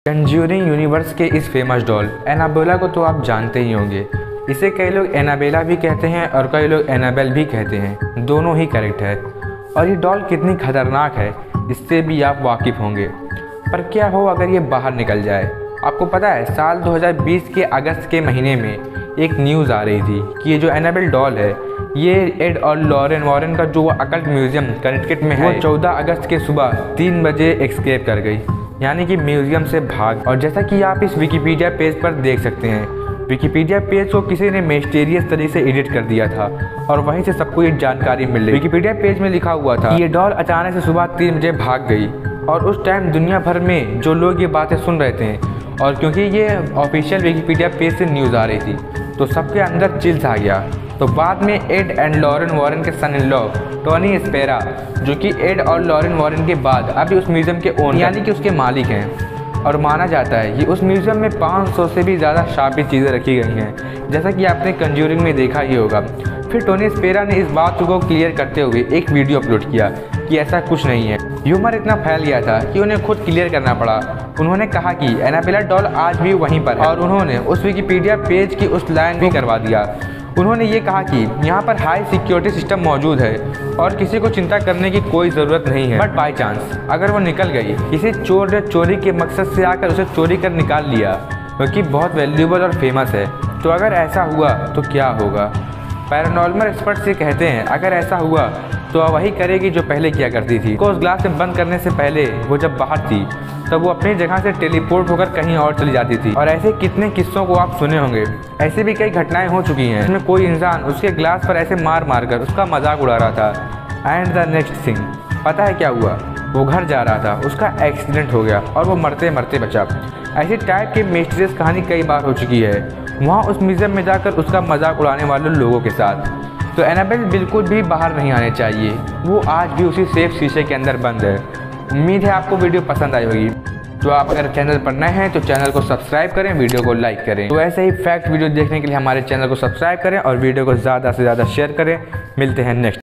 Conjuring universe के इस famous doll Annabelle को तो आप जानते ही होंगे। इसे कई लोग एनाबेला भी कहते हैं और कई लोग एनाबेल भी कहते हैं, दोनों ही करेक्ट है। और ये डॉल कितनी खतरनाक है इससे भी आप वाकिफ़ होंगे। पर क्या हो अगर ये बाहर निकल जाए। आपको पता है साल 2020 के अगस्त के महीने में एक न्यूज़ आ रही थी कि ये जो एनाबेल डॉल है ये एड और लॉरेन वॉरेन का जो अकल्ट म्यूज़ियम कनेक्टिकट में है, वो 14 अगस्त के सुबह 3 बजे एस्केप कर गई, यानी कि म्यूज़ियम से भाग। और जैसा कि आप इस विकिपीडिया पेज पर देख सकते हैं, विकिपीडिया पेज को किसी ने मिस्टीरियस तरीके से एडिट कर दिया था और वहीं से सबको ये जानकारी मिल रही। विकिपीडिया पेज में लिखा हुआ था कि ये डॉल अचानक से सुबह 3 बजे भाग गई और उस टाइम दुनिया भर में जो लोग ये बातें सुन रहे थे, और क्योंकि ये ऑफिशियल विकिपीडिया पेज से न्यूज़ आ रही थी तो सबके अंदर चिल्स आ गया। तो बाद में एड एंड लॉरेन वॉरेन के सन इन लॉ टोनी स्पेरा, जो कि एड और लॉरेन वॉरेन के बाद अभी उस म्यूज़ियम के ओनर यानी कि उसके मालिक हैं, और माना जाता है कि उस म्यूज़ियम में 500 से भी ज़्यादा शार्प चीज़ें रखी गई हैं, जैसा कि आपने कंज्यूरिंग में देखा ही होगा। फिर टोनी स्पेरा ने इस बात को क्लियर करते हुए एक वीडियो अपलोड किया कि ऐसा कुछ नहीं है। ह्यूमर इतना फैल गया था कि उन्हें खुद क्लियर करना पड़ा। उन्होंने कहा कि एनाबेला डॉल आज भी वहीं पर है, और उन्होंने उस विकिपीडिया पेज की उस लाइन भी करवा दिया। उन्होंने ये कहा कि यहाँ पर हाई सिक्योरिटी सिस्टम मौजूद है और किसी को चिंता करने की कोई ज़रूरत नहीं है। बट बाई चांस अगर वो निकल गई, किसी चोर ने चोरी के मकसद से आकर उसे चोरी कर निकाल लिया, क्योंकि बहुत वैल्यूएबल और फेमस है, तो अगर ऐसा हुआ तो क्या होगा। पैरानॉर्मल एक्सपर्ट्स ये कहते हैं अगर ऐसा हुआ तो वही करेगी जो पहले किया करती थी। को उस ग्लास में बंद करने से पहले वो जब बाहर थी तब वो अपनी जगह से टेलीपोर्ट होकर कहीं और चली जाती थी। और ऐसे कितने किस्सों को आप सुने होंगे। ऐसे भी कई घटनाएं हो चुकी हैं जिसमें कोई इंसान उसके ग्लास पर ऐसे मार मार कर उसका मजाक उड़ा रहा था। एंड द नेक्स्ट थिंग, पता है क्या हुआ? वो घर जा रहा था, उसका एक्सीडेंट हो गया और वो मरते मरते बचा। ऐसी टाइप की मिस्टीरियस कहानी कई बार हो चुकी है वहाँ उस म्यूज़ियम में जाकर उसका मजाक उड़ाने वाले लोगों के साथ। तो एनाबेल बिल्कुल भी बाहर नहीं आने चाहिए, वो आज भी उसी सेफ शीशे के अंदर बंद है। उम्मीद है आपको वीडियो पसंद आई होगी। तो आप अगर चैनल पर नए हैं तो चैनल को सब्सक्राइब करें, वीडियो को लाइक करें। तो ऐसे ही फैक्ट वीडियो देखने के लिए हमारे चैनल को सब्सक्राइब करें और वीडियो को ज़्यादा से ज़्यादा शेयर करें। मिलते हैं नेक्स्ट।